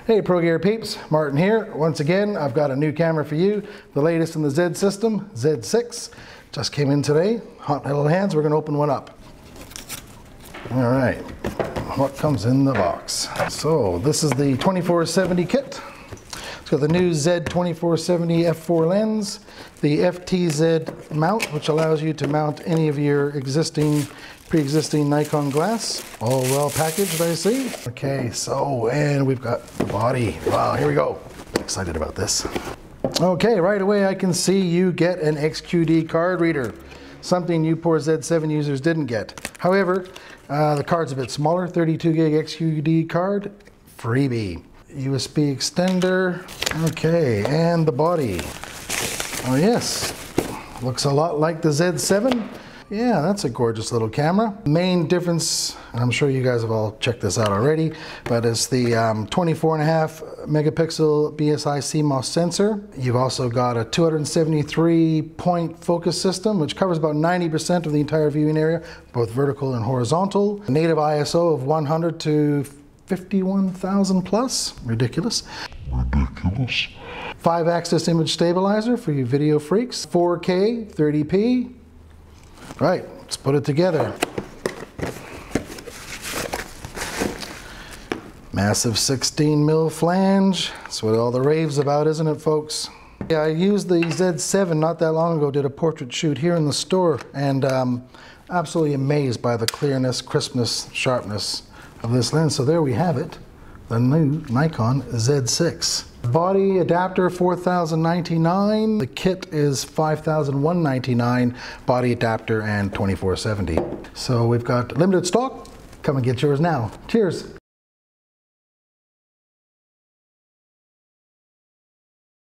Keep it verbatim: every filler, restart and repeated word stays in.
Hey Pro Gear peeps, Martin here. Once again, I've got a new camera for you, the latest in the Z system, Z six. Just came in today, hot little hands, we're gonna open one up. All right, what comes in the box? So this is the twenty-four seventy kit. It's got the new Z twenty-four seventy f four lens, the F T Z mount, which allows you to mount any of your existing pre-existing Nikon glass. All well packaged, I see. Okay, so, and we've got the body. Wow, here we go. Excited about this. Okay, right away I can see you get an X Q D card reader, something you poor Z seven users didn't get. However, uh, the card's a bit smaller, thirty-two gig X Q D card, freebie. U S B extender, okay, and the body. Oh yes, looks a lot like the Z seven. Yeah, that's a gorgeous little camera. Main difference, and I'm sure you guys have all checked this out already, but it's the um, twenty-four and a half megapixel B S I C MOS sensor. You've also got a two hundred seventy-three point focus system, which covers about ninety percent of the entire viewing area, both vertical and horizontal. A native I S O of one hundred to fifty-one thousand plus. Ridiculous. Ridiculous. Five axis image stabilizer for you video freaks. four K, thirty P. Right, let's put it together. Massive sixteen mil flange. That's what all the rave's about, isn't it, folks? Yeah, I used the Z seven not that long ago, did a portrait shoot here in the store, and um, absolutely amazed by the clearness, crispness, sharpness of this lens. So there we have it, the new Nikon Z six. Body adapter four thousand ninety-nine. The kit is five thousand one hundred ninety-nine. Body adapter and twenty-four seventy. So we've got limited stock. Come and get yours now. Cheers.